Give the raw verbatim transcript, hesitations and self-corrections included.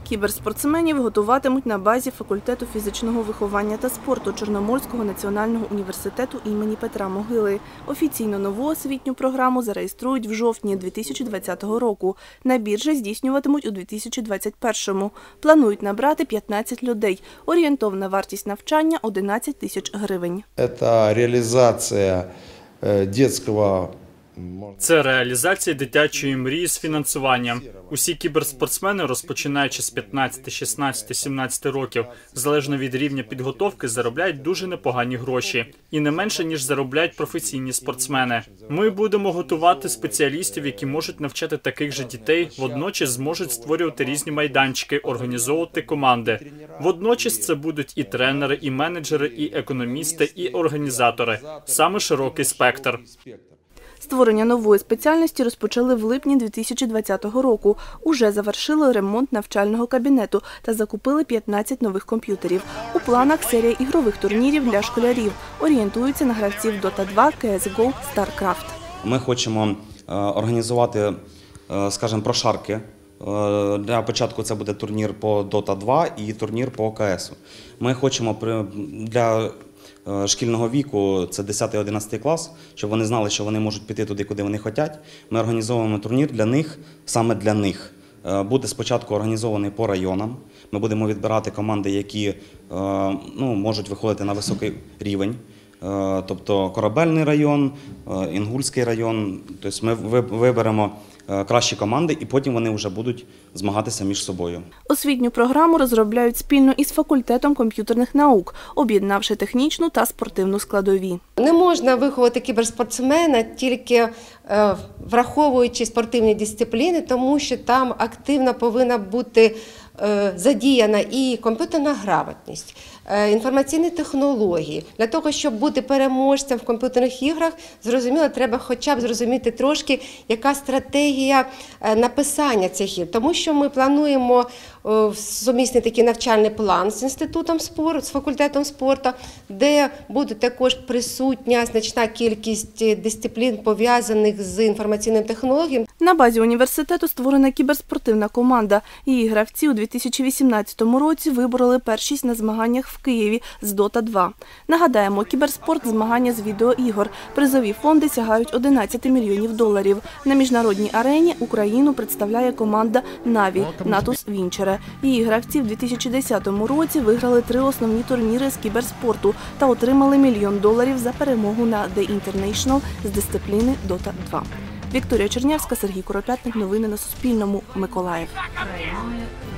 Кіберспортсменів готуватимуть на базі факультету фізичного виховання та спорту Чорноморського національного університету імені Петра Могили. Офіційно нову освітню програму зареєструють в жовтні дві тисячі двадцятого року. Набір же здійснюватимуть у дві тисячі двадцять першому. Планують набрати п'ятнадцять людей. Орієнтовна вартість навчання – одинадцять тисяч гривень. Це реалізація дитячого. Це реалізація дитячої мрії з фінансуванням. Усі кіберспортсмени, розпочинаючи з п'ятнадцяти, шістнадцяти, сімнадцяти років, залежно від рівня підготовки, заробляють дуже непогані гроші. І не менше, ніж заробляють професійні спортсмени. Ми будемо готувати спеціалістів, які можуть навчати таких же дітей, водночас зможуть створювати різні майданчики, організовувати команди. Водночас це будуть і тренери, і менеджери, і економісти, і організатори. Саме широкий спектр. Створення нової спеціальності розпочали в липні дві тисячі двадцятого року. Уже завершили ремонт навчального кабінету та закупили п'ятнадцять нових комп'ютерів. У планах серія ігрових турнірів для школярів. Орієнтуються на гравців дота два, кей ес го, старкрафт. Ми хочемо організувати, скажімо, прошарки. Для початку це буде турнір по дота два і турнір по ка ес. Ми хочемо для шкільного віку, це десятий-одинадцятий клас, щоб вони знали, що вони можуть піти туди, куди вони хочуть. Ми організовуємо турнір для них, саме для них. Буде спочатку організований по районам. Ми будемо відбирати команди, які ну, можуть виходити на високий рівень. Тобто Корабельний район, Інгульський район. Тобто ми виберемо кращі команди і потім вони вже будуть змагатися між собою. Освітню програму розробляють спільно із факультетом комп'ютерних наук, об'єднавши технічну та спортивну складові. Не можна виховати кіберспортсмена тільки враховуючи спортивні дисципліни, тому що там активно повинна бути задіяна і комп'ютерна грамотність, інформаційні технології. Для того, щоб бути переможцем в комп'ютерних іграх, зрозуміло, треба хоча б зрозуміти трошки, яка стратегія написання цих ігр. Тому що ми плануємо сумісний такий навчальний план з інститутом спорту, з факультетом спорту, де буде також присутня значна кількість дисциплін, пов'язаних з інформаційними технологіями. На базі університету створена кіберспортивна команда. Її гравці у дві тисячі вісімнадцятому році вибороли першість на змаганнях в Києві з дота два. Нагадаємо, кіберспорт – змагання з відеоігор. Призові фонди сягають одинадцять мільйонів доларів. На міжнародній арені Україну представляє команда «Наві» Натус Вінчере. Її гравці в дві тисячі десятому році виграли три основні турніри з кіберспорту та отримали мільйон доларів за перемогу на The International з дисципліни дота два. Вікторія Чернявська, Сергій Куропятник. Новини на Суспільному. Миколаїв.